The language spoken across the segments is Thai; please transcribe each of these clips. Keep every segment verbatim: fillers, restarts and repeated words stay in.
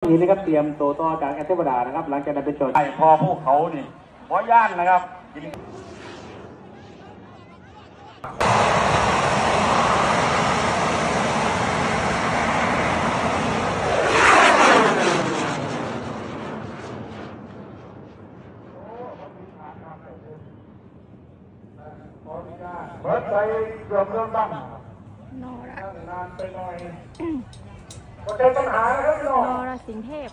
ทีนะครับเตรียมตัวต่อจากแอตเทวดานะครับหลังจากนั้นเป็นโจทย์ไอ้พอพวกเขานี่พอย่านนะครับเบิร์ดไปเกือบเริ่มตั้งนอระนานไปหน่อยก็เจอปัญหาแล้วพี่น้องนอระสิงห์เทพ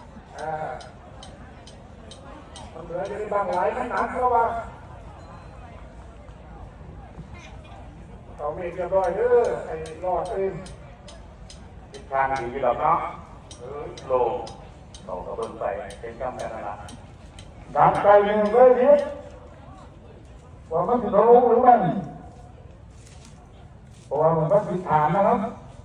มันเหลือจะได้บางหลายขนาดเพราะว่าเขามีเรียบร้อยเด้อไอ้รอดเองทิศทางดีอยู่แล้วเนาะเออโลเราก็เบิ่งไปเป็นกำแพงอะไรดับไปหนึ่งเลยนิดว่ามันจะรู้หรือไม่เพราะว่ามันก็ผิดฐานนะครับ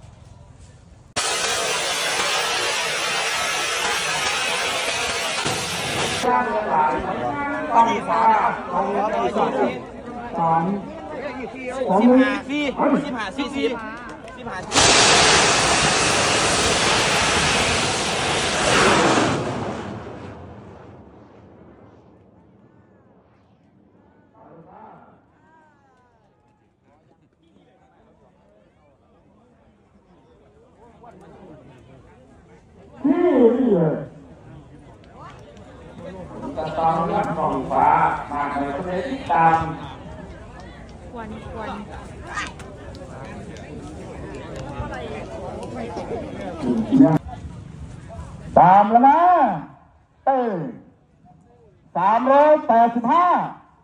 ต้องมีฟ้าต้องมีสองสามสิบห้าสี่สิบห้าสี่สิบสิบห้าจะต้องเรื่องของฟ้ามาในประเทศที่ตามควันควันตามแล้วนะเต้สามร้อยแปดสิบห้า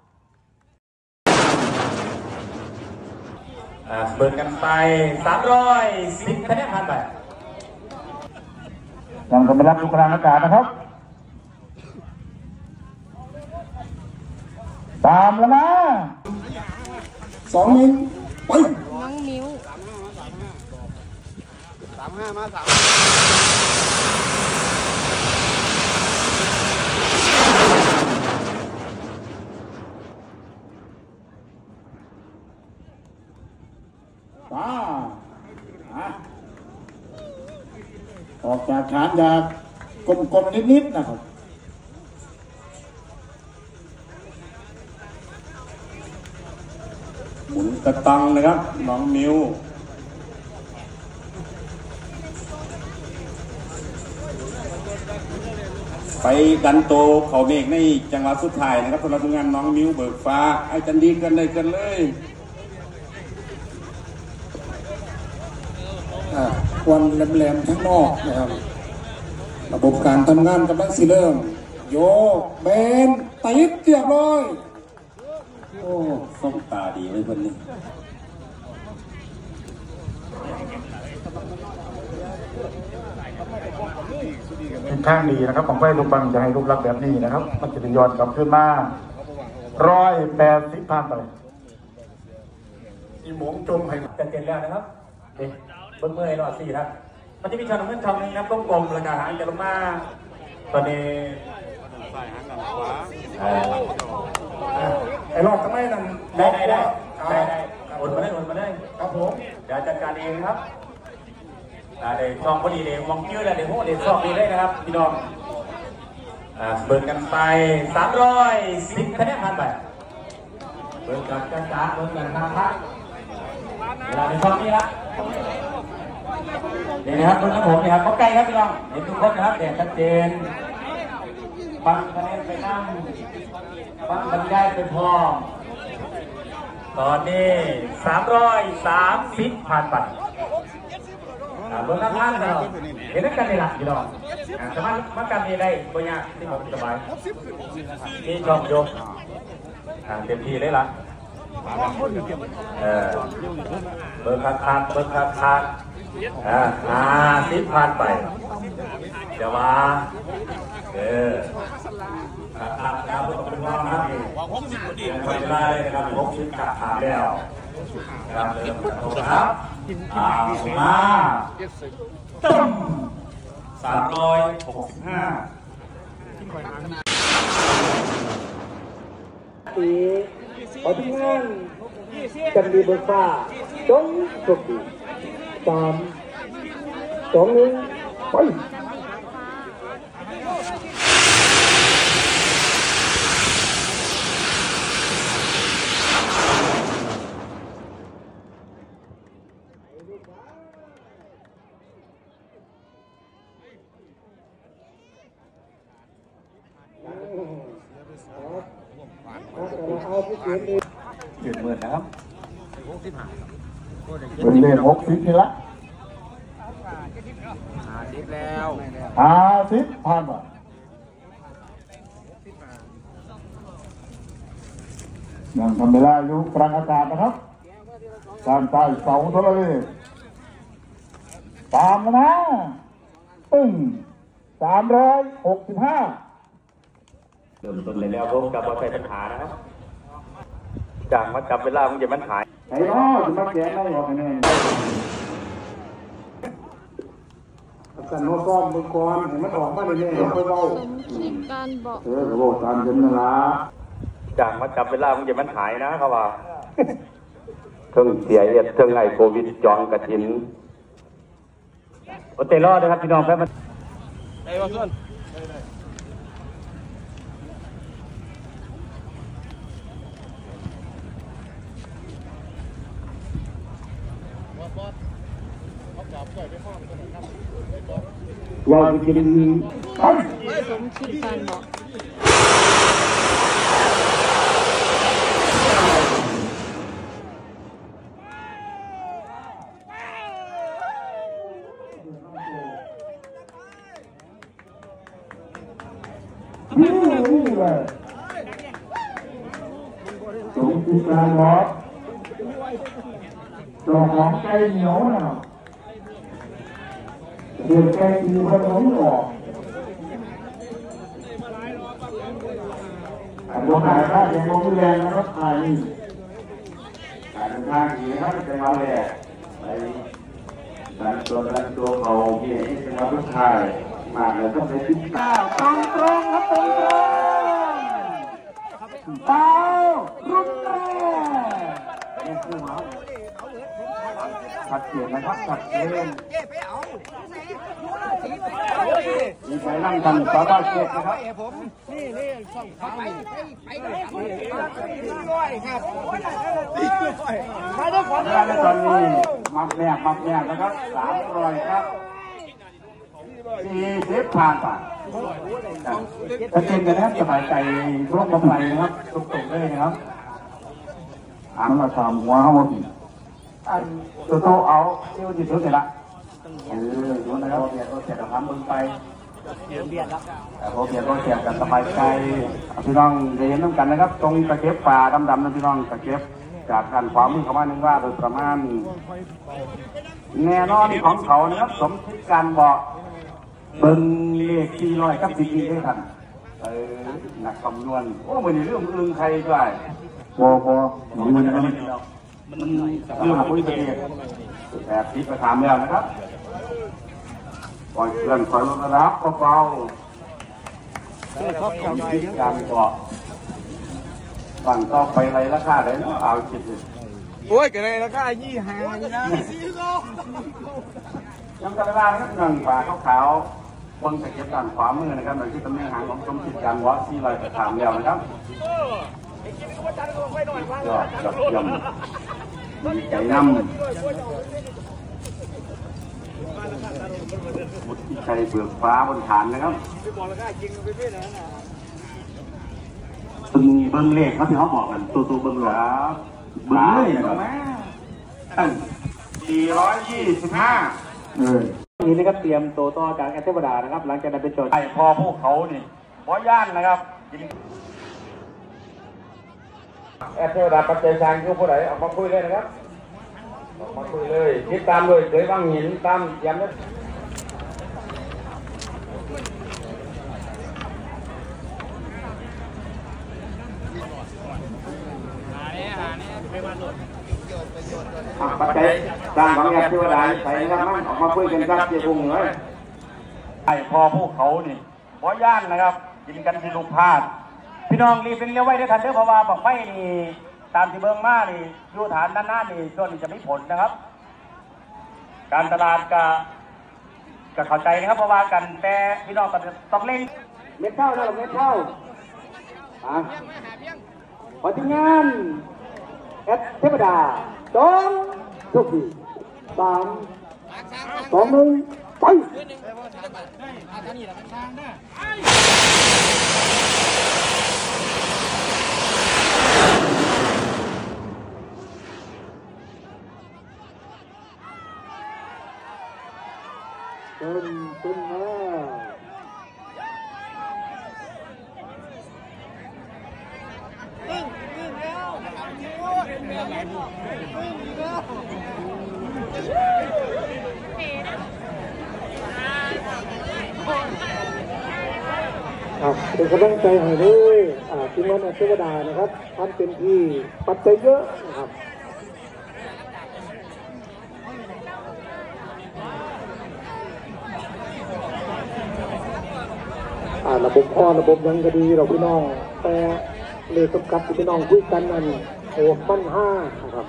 เบิร์กันไปสามร้อยสิบคะแนนผ่านไปยังคงไม่รับลูกกลางอากาศนะครับตามแล้วนะสองนิ้วไปน้องนิ้วสามห้ามาสามป้าออกจากฐานจากกลมๆนิดๆนะครับหมุนกระตังนะครับน้องมิวไปดันโตเขาเมฆในจังหวะสุดท้ายนะครับสำหรับงานน้องมิวเบิกฟ้าไอ้จันดีกันเลยกันเลยควันแหลมๆทั้งนอกนะครับระบบการทำงานกำลังสิเริ่มโยกเบนติดเรียบร้อยโอ้ส่องตาดีเลยคนนี้ทิศทางดีนะครับของไฟลูกบังจะให้รูปลักษณ์แบบนี้นะครับมันจะย้อนกลับขึ้นมาร้อยแปดสิบพันไปอีหมงจมให้จะเจ็ดแล้วนะครับเด็กเบิ้งเมื่อยรอดสี่ครับมันจะมีช่องเงินช่องนึงนะกลมๆแล้วก็หางจะลงมาตอนนี้ใส่หางกันขวาไอ้รอดทำไมนั่นได้ได้ได้ได้ได้โอนมาได้โอนมาได้ครับผมเดี๋ยวจัดการเองครับเดี๋ยวช่องพอดีเดี๋ยวมองยืดเลยเดี๋ยวพวกเดี๋ยวช่องดีเลยนะครับพี่น้องเบิร์นกันไปสามร้อยสิบคะแนนผ่านไปเบิร์นกันจ้าจ้าเบิร์นกันนะครับเวลาในช่องนี้ละนี่นะครับเบิร์นกับผมนี่ครับเขาใกล้ครับพี่น้องเห็นทุกคนนะครับเด่นชัดเจนฟังคะแนนไปนั่งฟังบรรยายไปพร้อมตอนนี้สามร้อยสามสิบผ่านไปเบิร์นกันนะครับเห็นนักการในหลักพี่น้องสามารถมาการนี้ได้ปัญญาที่ผมสบายที่ชอบยกเต็มที่เลยล่ะเออเบิร์คัดคัดเบิร์คัดคัดอ่าอ่าสิบผ่านไปเดี๋ยวมาเออคัดคัดครับเป็นน้องนะพี่ไปได้นะครับพบชิ้นขาดขาดแล้วครับเริ่มครับอ่ามาตึ้มสามร้อยหกสิบห้าปีขอทุกท่านกันดีเบิกฟ้าจงสุขสามสองหนึ่งไปเจ็ดหมื่นนะครับเป็นเลขหกสิบนี่ละหาสิบแล้วหาสิบพันบาทยังทำเวลาอยู่กลางอากาศนะครับการใต้เสาโทรเลขตามนะปึ้งสามร้อยหกสิบห้าเริ่มต้นเลยแล้วพบกับวัยปัญหานะครับจากมาจับเวลามึงจะมันหายไอ้น้อจะมาแก้ได้หรอไงกันโน้ตซ้อมมือก่อนเห็นมันออกมาเลยเนี่ยเขาเบาสมคิดการบอกเออเขาบอกตามจำนวนละจากมาจับเวลามึงจะมันหายนะเขาว่าเทิงเสียเอ็ดเทิงไอโควิดจองกระถินโอเตลอดนะครับพี่น้องแป๊บมันไอ้ว่าส่วนว่าจะกินสมคิดการบอกนี่นี่เลยสมคิดการบอกตัวของไก่เหนียวนะเด็กแก่กินขนมออกอันนี้ขายข้าวแกงมะม่วงแดงนะครับขายนี่ขายเป็นข้างนี้นะครับเป็นมาแหล่ไปดันตัวดันตัวเขาเกี่ยที่เป็นมาลูกชายมาเลยต้องไปติดข้าวตรงตรงครับตรงตรงเต้ารุ่นแรกนี่คือหมาชัดเจนนะครับชัดเจนมีใครนั่งกันสาบานเกียรตินะครับนี่นี่ส่องไปไปไปด้วยครับมาด้วยคนแล้วตอนนี้มักแรกมักแรกนะครับสามร้อยครับสี่สิบผ่านป่ะชัดเจนกันนะครับสบายใจร่วมกำไรนะครับตุกตุกได้นะครับอ่านมาทำหัวเขาหมดอันตัวโตเอาเที่ยวจีบเสร็จละเออดูนะครับเบียดก็เสียกับทำมึงไปเบียดเบียดแล้วแต่พอเบียดก็เสียกันสบายใจพี่น้องเรียนน้ำกันนะครับตรงตะเก็บป่าดำๆนั่นพี่น้องตะเก็บจากการความมือเขามาหนึ่งว่าโดยประมาณแน่นอนของเขานะครับสมคิดการบอกเบิ้งเลขสี่ร้อยกับสี่ปีด้วยกันเออหนักคำนวณโอ้ไม่ได้เรื่องอึ้งใครด้วยบอบอมันมันมันเรื่องคุยกันเองแบบที่ประถามแล้วนะครับปล่อยเคลื่อนปล่อยลงระดับเบาๆต้องคิดการเกาะฝั่งต่อไปอะไรราคาได้เนาะเอาคิดเลยโอ้ยกันเลยราคายี่ห้านี่นะยังกระดาษนะครับหนึ่งฝาขาวๆบนตะเกียบด้านขวามือนะครับหนึ่งที่ตำแหน่งหางของสมคิดการวัดที่ลอยประถามแล้วนะครับยอดยอดเยี่ยมมีใจนำมุดที่ใจเบือกฟ้าบนฐานนะครับตึงเบิ้งเลขเขาที่เขาบอกกันตัวตัวเบิ้งหรอเบิ้งเลยนะครับตั้งสี่ร้อยยี่สิบห้าเออนี่นะครับเตรียมตัวต่อจากแอตเทวดานะครับหลังจากนั้นเป็นโจทย์ไอ้พอพวกเขานี่พอย่านนะครับแอดเทวดาปัจจัยสร้างยุคผู้ใดออกมาคุยเลยนะครับออกมาคุยเลยติดตามเลยเคยว่างหินตามย้ำนะปัจจัยสร้างของแอดเทวดาใส่นะครับมันออกมาคุยกันครับเจ้าพุงเลยไอ้พอพวกเขานี่พอย่านนะครับกินกันที่ลูกพาดพี่น้องรีบเป็นเลี้ยวไว้ได้ทันเด้อเพราะว่าบอกไฟนี่ตามที่เบิ้งมานี่ยูฐานด้านหน้านี่ช่วงนี้จะไม่ผลนะครับการตลาดก็ก็เข้าใจนะครับเพราะว่ากันแต่พี่น้องก็ต้องเล่นเม็ดเท่านะเม็ดเท่าอ่ะพอทีงานแอดเทวดาสองทุกทีสามสองหนึ่งไปครับเป็นกำลังใจให้ด้วยอ่าทีมงานเทวดานะครับทำเต็มที่ปัจจัยเยอะนะครับอ่าระบบพ่อระบบยังก็ดีเราพี่น้องแต่เลยกำกับพี่น้องคุยกันนั่นโอ้ปั้นห้านะครับ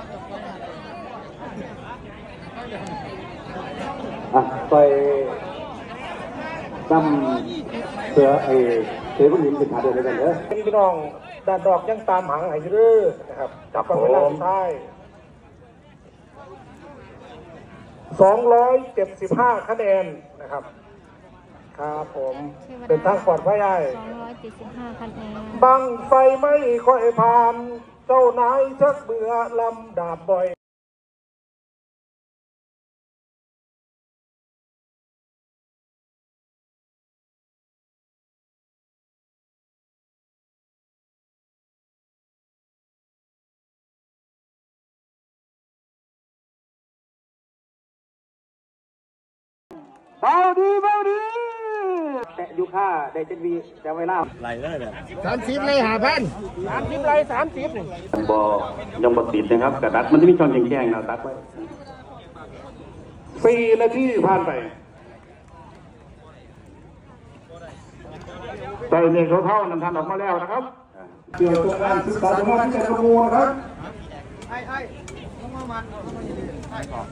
อ่ะไปนำเสือไอ้เสือผู้หญิงเป็นขาเดินด้วยกันเด้อพี่น้องด้านดอกยังตามหางไอ้เรื่อนะครับจับกันเวลาสุดท้ายสองร้อยเจ็ดสิบห้าคะแนนนะครับครับผมเป็นทางปลอดภัยได้สองร้อยเจ็ดสิบห้าคะแนนบังไฟไม่ค่อยผ่านเจ้านายชักเบื่อลำดาบบ่อยเบาดีเบาดีแต่ยูค่าได้เจ็ดวีแต่เวลาไหลได้เนี่ยสามสิบเลยหาพันสามสิบเลยสามสิบนี่บอยังบดติดนะครับกระดัดมันจะมีช่องแจ้งๆนะตัดไว้สี่นาทีผ่านไปใจเนี่ยเขาเท่านั้นทันออกมาแล้วนะครับเกี่ยวกับการศึกษาธรรมะที่จะรู้นะครับไอ้ไอ้ลงมามันไอ้ก่อน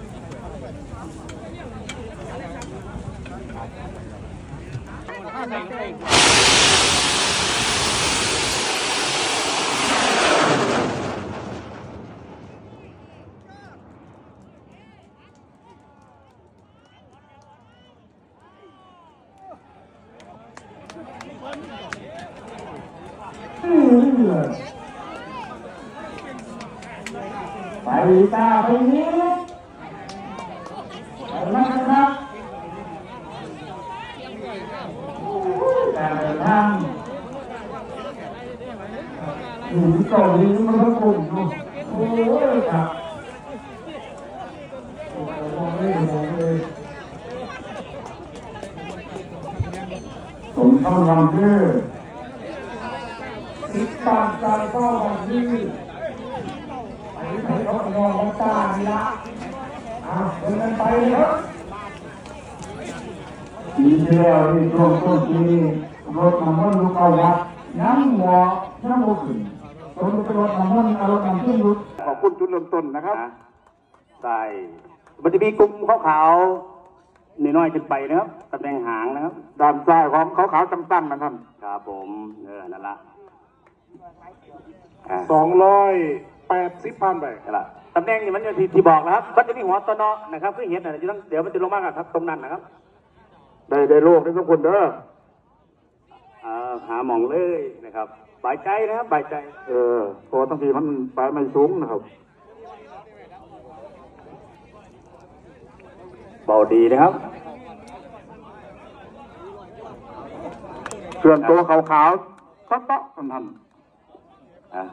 ไปตาไปนี้นะครับการเดินทางอยู่ที่เกาหลีมันก็คุ้มอยู่โอ้ยครับผมเข้าวันที่ติดตามการเข้าวันที่ไปไหนก็มองตาดีละอ่ะเดินไปเลยครับปีที่แล้วที่ช่วงต้นปีรถน้ำมันลูกเอาวัดน้ำหัวน้ำโมขึ้นต้นรถน้ำมันอารมณ์น้ำขึ้นรุดขอบคุณจุดเริ่มต้นนะครับใช่มันจะมีกลุ่มขาวๆน้อยๆขึ้นไปนะครับตำแหน่งหางนะครับด้านซ้ายของขาวๆตั้งๆนะครับครับผมเออนั่นละสองร้อยแปดสิบพันไปละตำแหน่งนี่มันจะที่บอกนะครับมันจะมีหัวตนอนะครับคือเห็นอะไรจะต้องเดี๋ยวมันจะลงมากครับตรงนั้นนะครับได้ได้โลกได้ทุกคนเด้อหาหมองเลยนะครับบายใจนะครับบายใจเออพอตั้งทีมันปลายไม่สูงนะครับเบาดีนะครับส่วนตัวขาวๆก็เตาะทำทำอ่า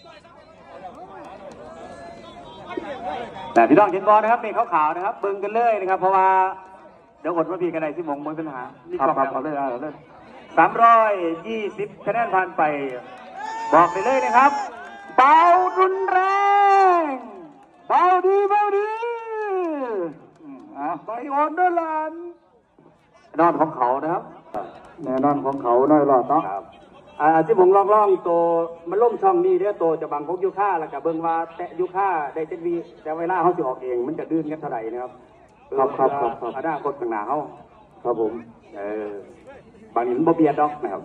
แต่พี่น้องเห็นบอลนะครับเป็นขาวๆนะครับเบิ่งกันเลยนะครับเพราะว่าเดี๋ยวอดว่าพี่กันไหนที่มงมวยปัญหานี่ครับครับเอาเลยเอาเลยสามร้อยยี่สิบคะแนนผ่านไปบอกไปเลยนะครับเบารุนแรงเบาดีเบาดีอ่ะไปอ่อนด้วยหลานนอนของเขานะครับแน่นอนของเขาน้อยรอดเนาะอ่าที่ผมลองล่องตัวมันล่มช่องนี้เนี่ยตัวจะบังพกยูค่าแล้วกับเบิ้งว่าแตะยูค่าได้เจ็ดวีแต่เวลาเขาสิออกเองมันจะดื้นกันเท่าไหร่นะครับครับครับครับครับอนาคตข้างหน้าเขาครับผมเออบางทีมันบ่เบียดดอกนะครับ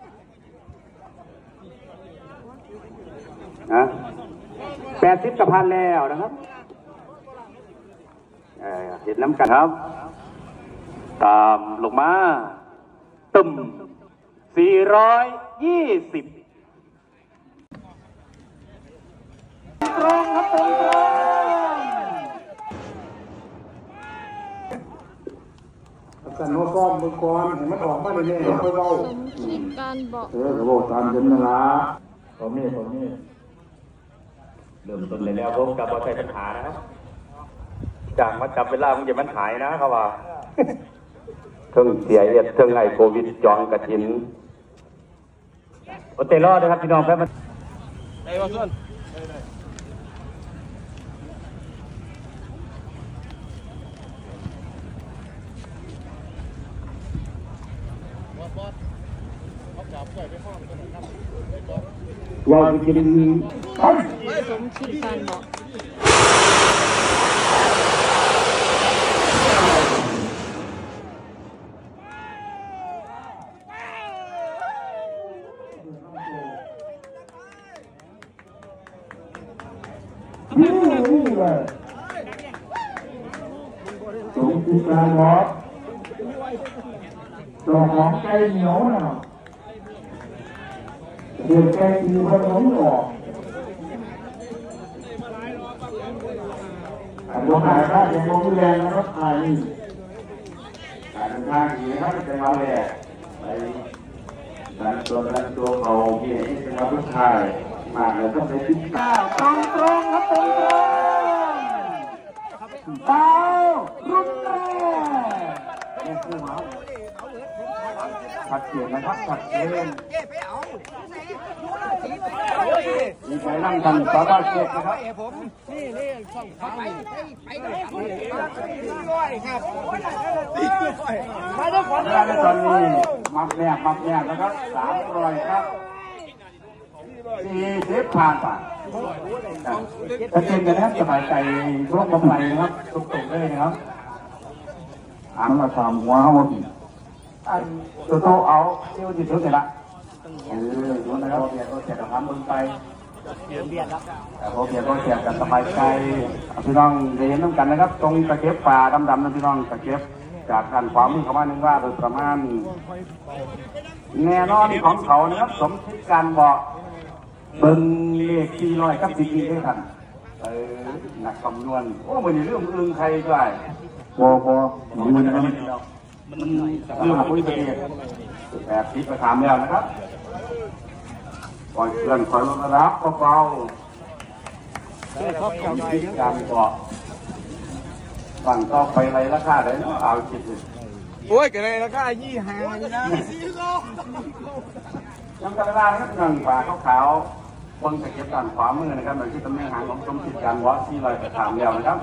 นะแปดสิบกับพันแล้วนะครับเออเห็นน้ำกันครับตามลงมาตึมสี่ร้อยยี่สิบตรงครับตรงตรงกันโน้ตก้อมมือก้อนเห็นมันออกมาเลยเนี่ยค่อยเบาสมคิดการบอกเออกระบอกตามเย็นนะล่ะผมนี่ผมนี่เริ่มต้นเลยแล้วพบกับบอลไทยปัญหานะครับจากมาจับเวลามึงอย่ามันหายนะเขาว่าเทิงเสียเอ็ดเทิงไอโควิดจองกระถินโอเตรอดนะครับพี่น้องแป๊บมันไอ้บอลส่วนว่าจะเป็นสมคิดการบอกนี่เลยสมคิดการบอกตัวของไก่เหนียวนะเดือดไก่ตีผสมออกอันตัวหายค่าเสียงลมแรงนะครับไอ้การทางดีนะครับจะมาแหลกไปดันตัวดันตัวเขาที่ไหนจะมาทุกทายมาเลยต้องไปติดตามตรงตรงครับตรงตรงเต้ารุ่นแรกนี่คือหมาชัดเจนนะครับชัดเจนมีใครนั่งกันสาบาเกตนะครับนี่นี่ช่องไปไปไปด้วยครับมาด้วยขวัญในตอนนี้มักแรกมักแรกนะครับสามร้อยครับสี่สิบผ่านไปชัดเจนกันนะครับสบายใจร่วมกำไรนะครับตุกตุกเลยนะครับอ่านมาสามหัวหมดอันตัวโตเอาเที่ยวจิตเท่าไหร่ละเออรู้นะครับเบียร์ก็เสียกับทำบนไปเบียร์เบียร์ครับแต่พอเบียร์ก็เสียกับสบายใจพี่น้องเรียนน้ำกันนะครับตรงตะเก็บป่าดำๆนะพี่น้องตะเก็บจากการความมือเขามาหนึ่งว่าโดยประมาณแน่นอนของเขานะครับสมคิดการบอกเบิ้งเลขที่ร้อยกับสิบปีให้ทันเออหนักคำนวณโอ้เหมือนเรื่องอื่นใครได้พอพอหนุนมันนะครับมันเรื่องคุยประเทศแบบที่ประถามแล้วนะครับปล่อยเคลื่อนปล่อยลงระดับเบาๆสมคิดการบอกฝั่งต่อไปอะไรราคาได้เนาะเอาคิดดูโอ้ยกันเลยราคายี่ห้าอยู่นะยังกระดาษครับหนึ่งฝาขาวๆบนตะเกียบด้านขวามือนะครับเหมือนที่ตำแหน่งหางของสมคิดการวะที่ลอยกระถางแล้วนะครับ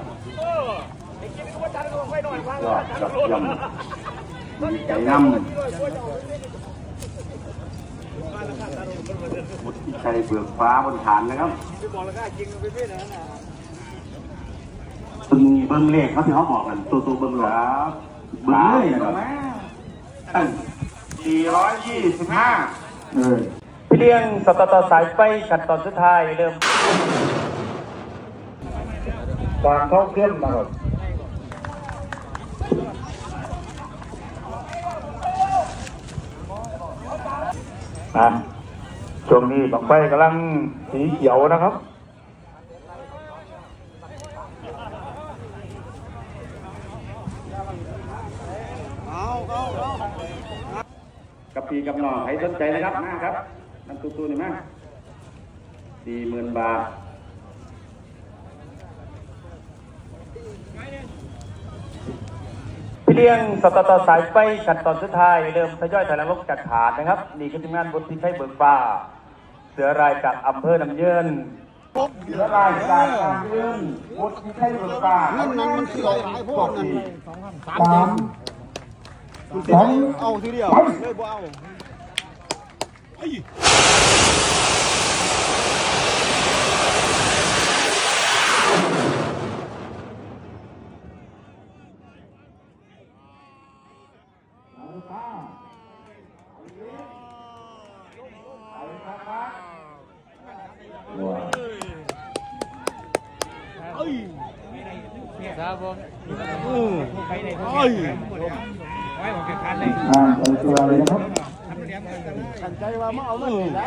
ยอดยอดเยี่ยมใจน้ำมุดที่ใจเบือกฟ้าบนฐานนะครับตึงเบิ้งเลขเขาที่เขาบอกกันตัวตัวเบิ้งหรอเบิ้งเลขนะครับสี่ร้อยยี่สิบห้าพี่เลี้ยงสตตสายไฟขั้นตอนสุดท้ายเริ่มตอนเข้าเครื่องมาครับอ่ะช่วงนี้บังไฟกำลังสีเขียวนะครับกับปีกับน้องให้สนใจนะครับนะครับนั่นตู้ๆหนึ่งมั้งสี่หมื่นบาทพี่เลี้ยงสตตสายไฟขั้นตอนสุดท้ายเริ่มทยอยถอยหลังลงจากฐานนะครับนี่คือทีมงานบนที่ใช้เบิกฟ้าเสือรายจากอำเภอน้ำเยินเสือรายจากอำเภอน้ำเยินบนที่ใช้เบิกฟ้านั่นนั่นมันคือหลายพวกนั่นสามสามสองเอาทีเดียวเลยบ่เอาครับผมอืมโอ้ยไว้ผมเก็บคันเลยอ่าเอาตัวเลยนะครับขันใจว่ามาเอาเลยได้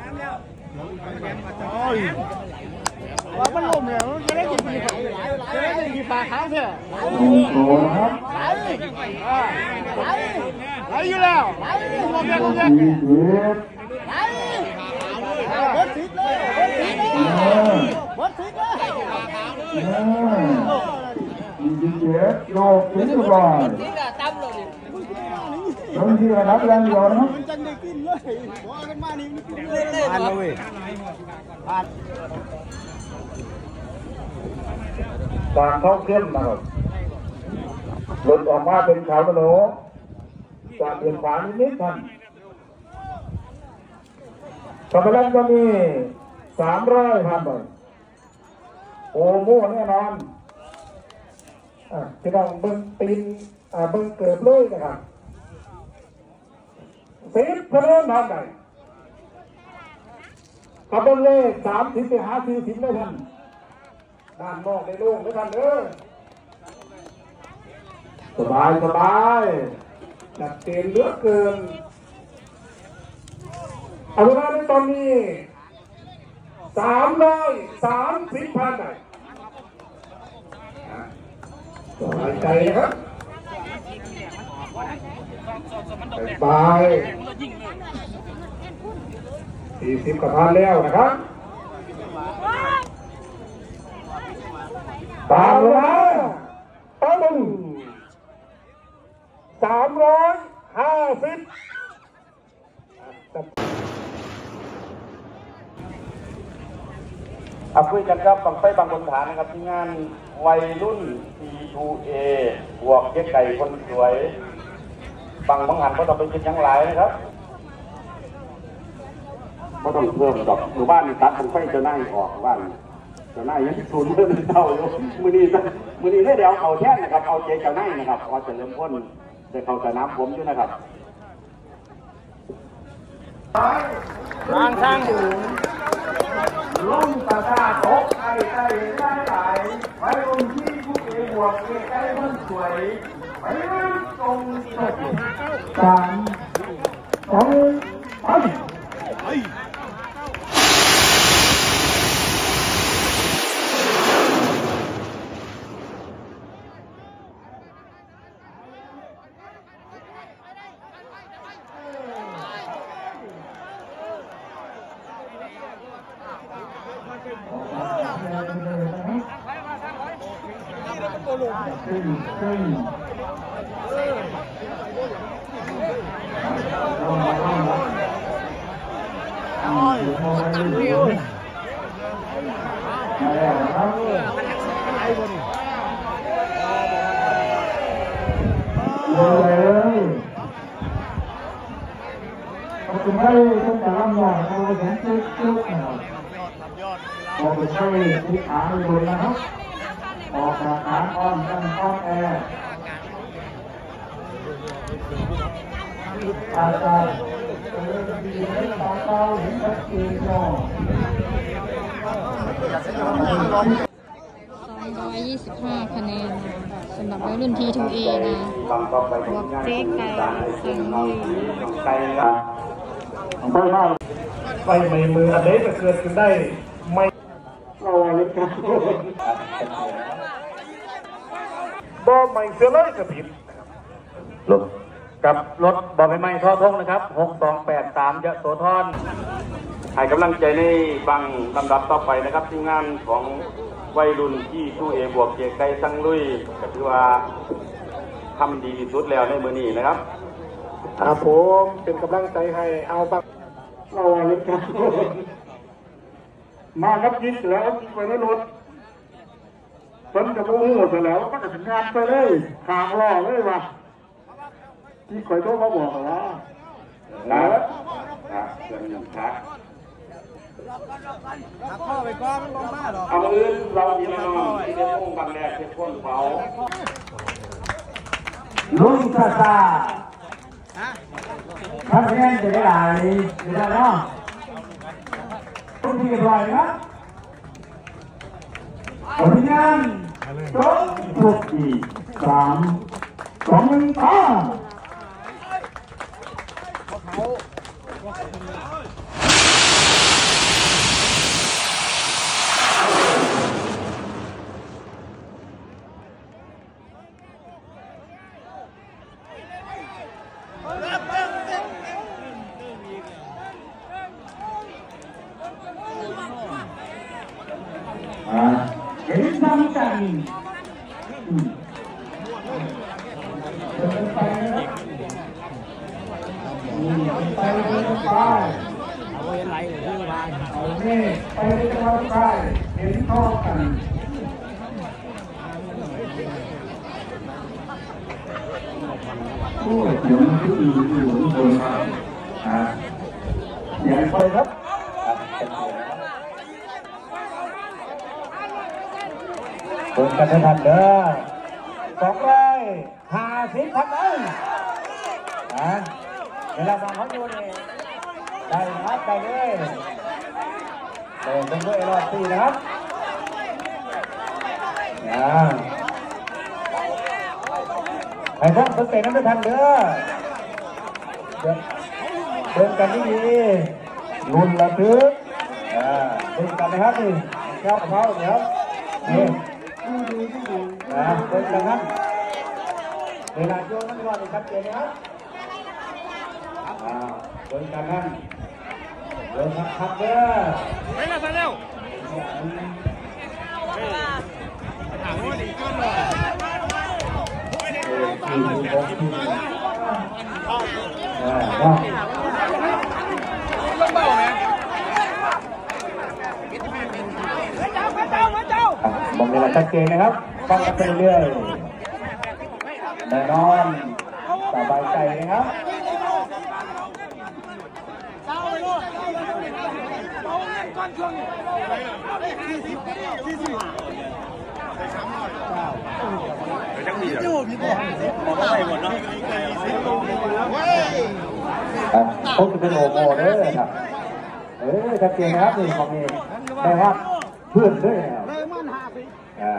โอ้ยว่ามันลมเนี่ยมันจะได้กินปีจะได้กินปลาขาวเถอะโอ้โหครับไหลไหลไหลอยู่แล้วไหลลมเนี่ยลมเนี่ยไหลบดทิศเลยบดทิศเลยยี่สิบเจ็ดโลยี่สิบร้อยลงที่ระดับแรงเดียวนะครับผ่านมาเว้ยผ่านต่างเข้าเข้มนะครับหลุดออกมาเป็นขาวมโนจากเปลี่ยนขวานิดๆท่านกำลังก็มีสามร้อยพันบาทโอ้โหแน่นอนอ่ะพี่น้องเบิ้งตีนอ่าเบิ้งเกิดเลยนะครับสิบคะแนนทำได้กำลังเลขสามสิบไปหาสี่สิบได้ท่านด้านนอกในโล่งได้ท่านเด้อสบายสบายจัดเต็มเหลือเกินเอาเวลาในตอนนี้สามร้อยสามสิบพันได้สบายใจนะครับสบายสี่สิบกว่าพันแล้วนะครับตามเลยนะตั้งหนึ่งสามร้อยห้าสิบเอาคุยกันครับบังไฟบางบนฐานนะครับที่งานวัยรุ่น ซี ทู เอ บวกเจ๊ไก่คนสวยบางบางหันก็ต้องไปกินยังหลายนะครับก็ต้องเพิ่มดอกหมู่บ้านตัดบังไฟจะน่ายออกบ้านจะน่ายยังศูนย์เพิ่มเท่าอยู่มือนี้มือนี้ได้เดี๋ยวเอาแท่นนะครับเอาเจ๊จะน่ายนะครับว่าจะเริ่มพ้นจะเข้าสนามผมอยู่นะครับทางทางลุ่มตาตาตกไอ้ไอ้ได้ไหลไว้ลงที่ผู้เอ๋บวกเอ๋ไอ้คนสวยไว้ตรงตกสามสองไปซึ่งซึ่งคุณให้ต้องการรับอย่างเราไปแข่งจุดจุดนะครับเราไปใช้ที่ขาโดนนะครับออกจากฐานอ้อมกันอ้อมแอร์อาจารย์เออดีให้ตาเต้าเห็นชัดเจนเนาะสองร้อยยี่สิบห้าคะแนนนะสำหรับวัยรุ่น ที ทู เอ นะบวกเจ๊ไก่เสียงลุยไก่ครับของพ่อมาไฟไม่มืออันนี้จะเกิดขึ้นได้ไม่เราอะไรกันบ่ไม่เสียเลยกับผิดรถกับรถบ่ไม่ไม่ท่อทงนะครับหกสองแปดสามยะโสธรให้กำลังใจในบังลำดับต่อไปนะครับทีมงานของวัยรุ่นที่ตู้เอบวกเกียร์ไก่สั่งลุยก็ถือว่าทำดีที่สุดแล้วในมือนี้นะครับครับผมเป็นกำลังใจให้เอาบักเราอะไรกันมาครับยิงแล้วไปในรถฝนจะโมโหเสร็จแล้วก็จะถึงงานไปเลยขางล่อเลยว่ะที่คอยโทรมาบอกแล้วแล้วนะเรื่องอย่างช้าเข้าไปก้อนมันบ้าหรอเอามือเราอีกน้องที่เด็กพงบางแดดเด็กพงเผาลุงซาซาท่านแม่จะได้หลายจะได้เนาะต้องมีอะไรครับผลงานจบทุกทีสามสองหนึ่งต่อเห็นซ้ำกันไปดูกันไปเอาไว้ไหลเลยที่บ้านเอานี่ไปดูกันไปเห็นท้องกันโอ้ยเดี๋ยวมันคืออยู่อยู่บนอ่าเดี๋ยวไปครับเปิดกันทันเด้อสองร้อยห้าสิบพันเอ้ยอ่าเวลามองเขาดูนี่ได้ครับได้เลยเปิดเป็นด้วยรอบสี่นะครับอ่าไอ้พวกสเตนนั้นไม่ทันเด้อเดินกันดีๆลุ้นระทึกอ่าเดินกันนะครับนี่เจ้าเขาเดี๋ยวนี่อ่าเดินกันครับเวลาโยนนั่นก็เป็นชัดเจนนะครับอ่าเดินกันนั่นเดินขับเด้อไปแล้วไปแล้วบอกเวลาชัดเจนนะครับฟังกันไปเรื่อยแน่นอนสบายใจนะครับเขาจะเป็นโอโมเด้อครับเออชัดเจนนะครับนี่ของนี้ได้ครับเพื่อนด้วยนะครับอ่า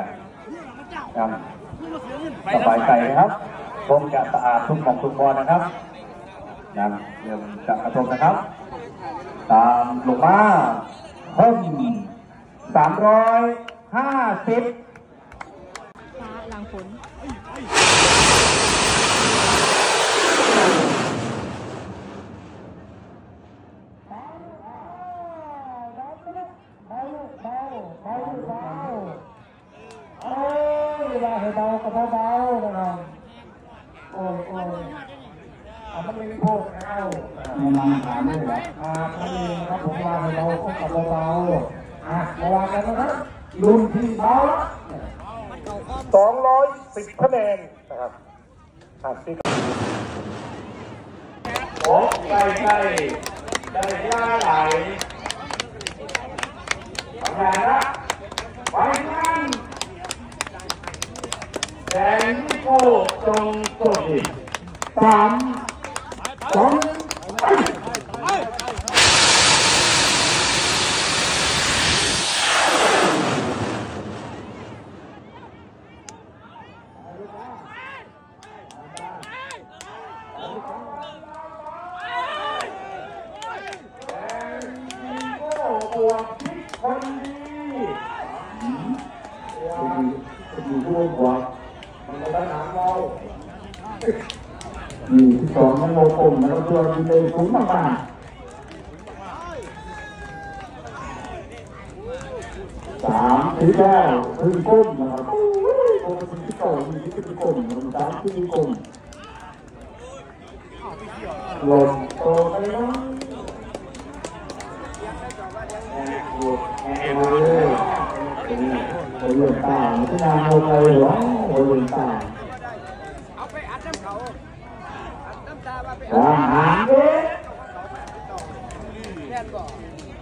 สบายใจนะครับคงจะสะอาดทุกของทุกบอลนะครับนั่นเริ่มจะกระทบนะครับตามลงมาเพิ่มสามร้อยห้าสิบฟ้าหลังฝนเบาก็เบาๆนะครับโอ้โอ้อ่ามันไม่โค้งเอาไม่มาถามเลยเหรออ่าพอดีครับผมวางเบาก็กับเบาๆอ่ะระวังกันนะครับรุ่นที่เบาสองร้อยสิบคะแนนนะครับอ่ะสิโอ้ใกล้ใกล้ได้ย่าไหลทำงานนะไปงานแดงโก้ตรงโซ่อีกสามสองคนดีอยู่ด้วยกว่ามันก็ได้น้ำเรานี่ที่สองมันโมกลมแล้วตัวที่เลยสูงมากๆสามที่แล้วคือก้มนะครับโอ้เป็นที่สองมีที่เป็นก้มสามที่เป็นก้มหล่นโตไปแล้วแอบหลุดแอบเลยโอ้ยตาไม่นานเอาไปหรอโอ้ยตาเอาไปอัดน้ำเขาอัดน้ำตามาไปอาหารเด็กแน่นบ่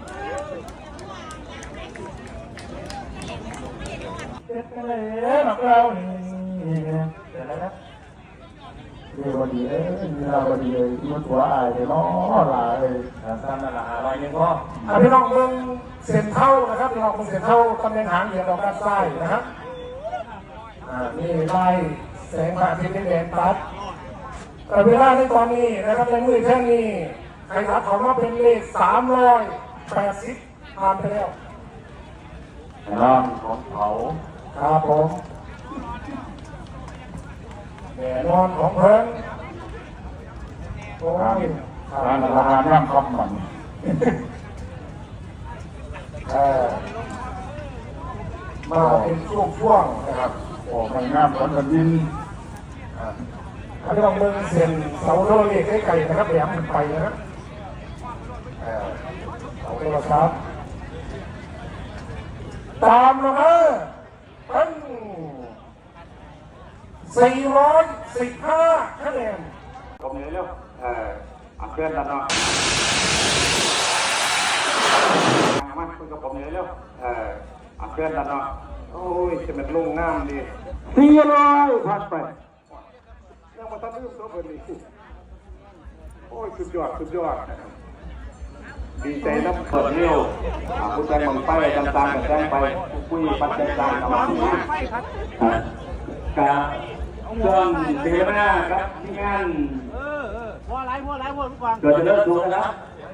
เด็ดเลยหลักเรานี่เดี๋ยวนะเดี๋ยววันนี้เอ้ยเราวันนี้เลยมันตัวอายเลยล้อลายสั้นนั่นแหละอะไรนี่ก็อ่ะพี่น้องมึงเส้นเท่านะครับพี่น้องมึงเส้นเท่าตำแหน่งหางเหยียดออกด้านซ้ายนะครับอ่านี่ไล่แสงพระอาทิตย์แดงตัดแต่เวลาในตอนนี้นะครับในมือแค่นี้ใครรับเขามาเป็นเลขสามร้อยแปดสิบผ่านไปแล้วร่างของเขาครับผมแน่นอนของเพิ่นโอ้ยการประทานร่างคำมันมาเป็นช่วงๆนะครับโอ้ไม่งามคนกันยินอันนี้ลองเมืองเสียนเสาโทรเลขใกล้ๆนะครับแหลมไปนะครับเอาละครับตามลงมาเป็นสี่ร้อยสิบห้าคะแนนผมนี่เร็วเออเอาเพื่อนแล้วเนาะมาคุยกับผมนี่เร็วเออเอาเพื่อนแล้วเนาะโอ้ยจะเป็นลุงน้ำดีสี่ร้อยผ่านไปยังมาตั้งลืมตัวเบอร์นี้โอ้ยสุดยอดสุดยอดดีใจน้ำเปิดเร็วผู้แจ้งบังไฟต่างๆกับแจ้งไปคุยปัจจัยต่างๆกับมากับช่วงเดือนหน้าครับที่งานเออเออพัวไรพัวไรพัวทุกวันเกิดจะเลิกดูนะครับ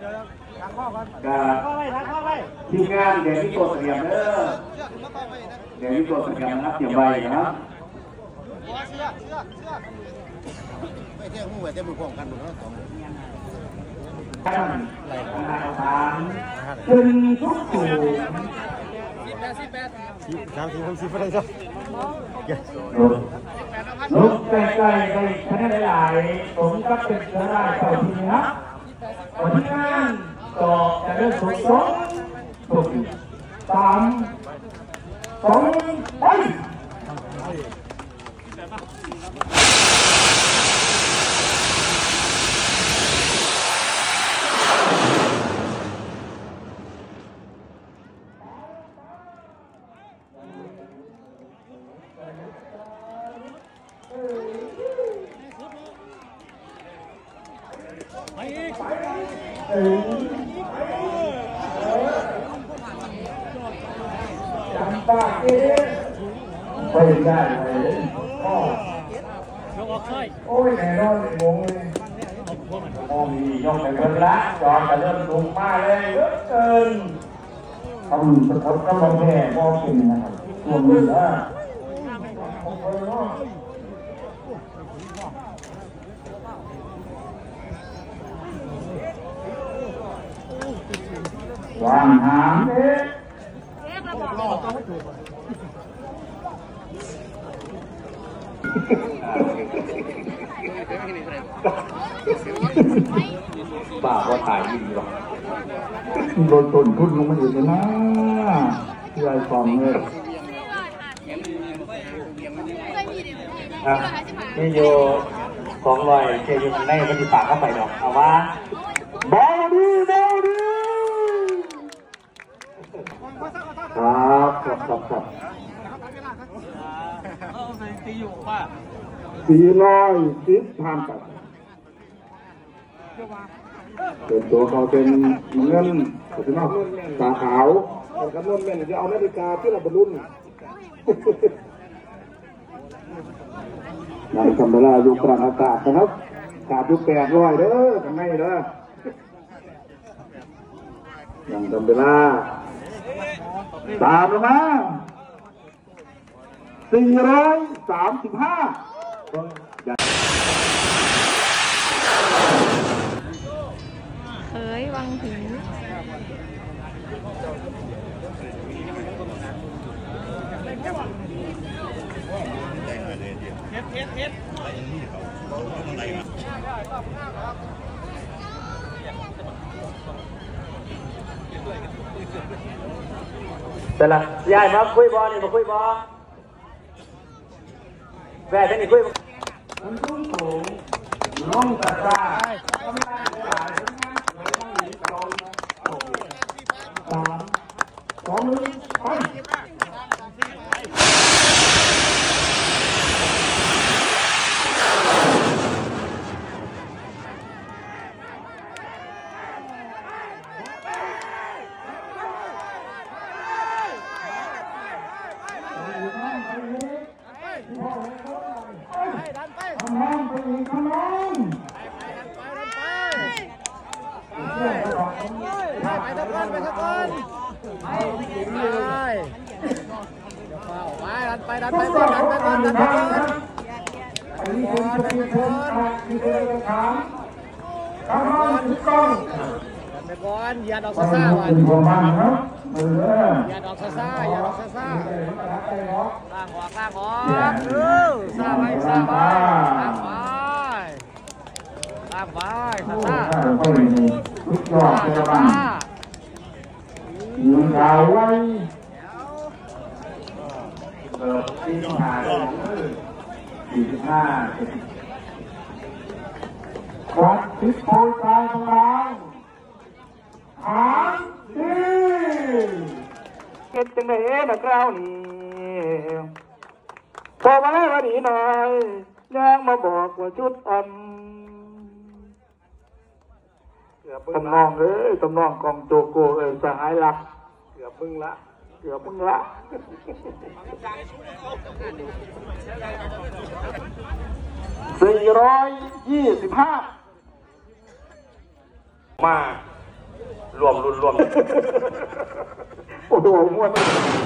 กับที่งานเดี๋ยวที่โกดเสียมเด้อเดี๋ยวที่โกดเสียมนะครับเสียมใบนะครับไม่เที่ยงหูเที่ยงมือพร้อมกันหมดแล้วท่านอาจารย์ขึ้นทุกสู่สามสิบคนสิบอะไรจ้ะลุกใกล้ๆไปคะแนนหลายๆผมก็เป็นกระไรต่อทีนะครับวันที่งานต่อจะเริ่มสุดสองสุดสามสองไปจำปาเอ๊ะไปได้เลยพ่อโอ้ยไหนรอดงงเลยมองมีย่องไปเพิ่มละจอนจะเริ่มลงมาเลยเยอะเกินทำประทับกับมองแผ่มองกินนะครับตัวมือนะวางหางเอ๊ะบ้าว่าถ่ายยิงหรอกโดนต้นทุนลงมาอยู่เลยนะที่ไอ้ฟองเนี่ยนี่โยสองร้อยเจยูมันได้มันติดปากเข้าไปดอกเอาว่าบอลดีบอลดีครับครับครับครับสี่ร้อยสิบพันกับเป็นตัวเขาเป็นเงินถูกไหมตาขาวแต่กำนวนเงินจะเอานาฬิกาที่เราบรรลุนนายทำเวลาอยู่กลางอากาศนะครับกาดอยู่แปดร้อยเด้อทำไงเด้อยังทำเวลาตามลงมาสี่ร้อยสามสิบห้าเคยวังหินแต่ละยายมาคุยบอนี่มาคุยบอแม่ท่านนี่คุยมันสูงสูงน้องตาตาทำงานหลายทำงานหลายต้องหนีสองสามสองหนึ่งไปไปดันไปก่อนดันไปก่อนดันไปก่อนอันนี้เป็นสกิลเพิ่มมีเรื่องถามกำลังถูกต้องดันไปก่อนอย่าดอกซ่าวันอย่าดอกซ่าอย่าดอกซ่าล่างหัวล่างหัวเออซ่าไปซ่าไปล่างไปล่างไปซ่าทุกยอดเจ้าบ้านยืนยาวไว้เกิดที่หาสี่สิบห้าวัดทิศโพธิ์ใจของเราหางดีเก็บจังเลยนะคราวนี้พอมาแล้ววันนี้หน่อยยังมาบอกว่าชุดอ่อนตำนองเอ้ยตำนองกองโจโกเอ้ยสหายหลักเกือบมึงละเกือบมึงละสี่ร้อยยี่สิบห้ามารวมรุ่นรวมโอ้โหม้วน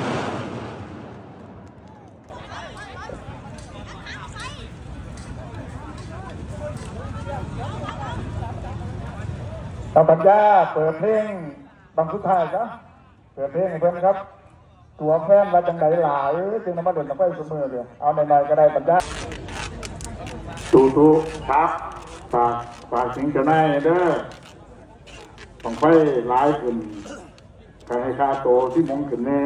ตาปัญญาเปิดเพลงบางสุดท้ายครับเปิดเพลงให้เพื่อนครับตัวแฟนมาจังไหนหลายจึงนำมาเดินมาไปเสมอเลยเอาหน่อยๆก็ได้ปัญญาตูตูครับฝากฝากถึงเจ้านายเด้อต้องไปหลายขึ้นใครให้ค่าโตที่มองขึ้นแน่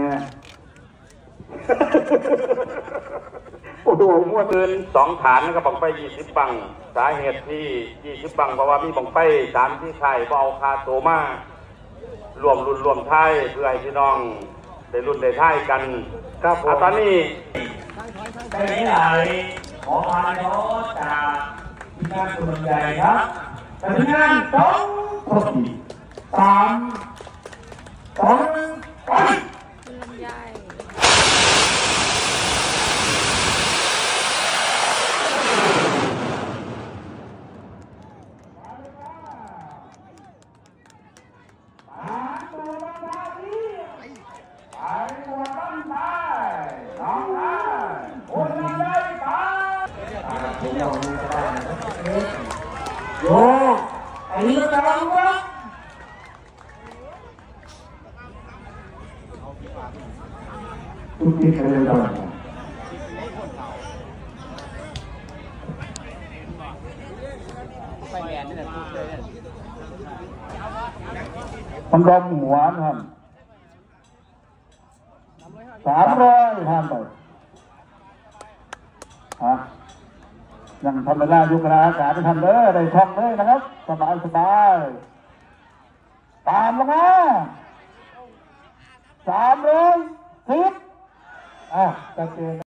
โอ้โหม้วนเกินสองฐานแล้วก็บังไฟยี่สิบบังสาเหตุที่ยี่สิบบังเพราะว่ามีบังไฟสามที่ไข่ก็เอาคาโตมารวมรุ่นรวมท้ายเพื่อให้พี่น้องได้รุ่นได้ท้ายกันครับตอนนี้ได้ไหลขอพาโนจากที่งานส่วนใหญ่ครับแต่ที่งานสองคนสามสองหนึ่งไปโยอันนี้ก็จะร้องว่าทุกที่ใช้ได้บ้างมันดมหัวนะครับสามร้อยห้ามไปฮะยังทำเวลาอยู่กระอากาศไปทำเด้อได้ท่องเลยนะครับสบายสบายตามลงมาสามร้อยสิบอ่ะจะเจน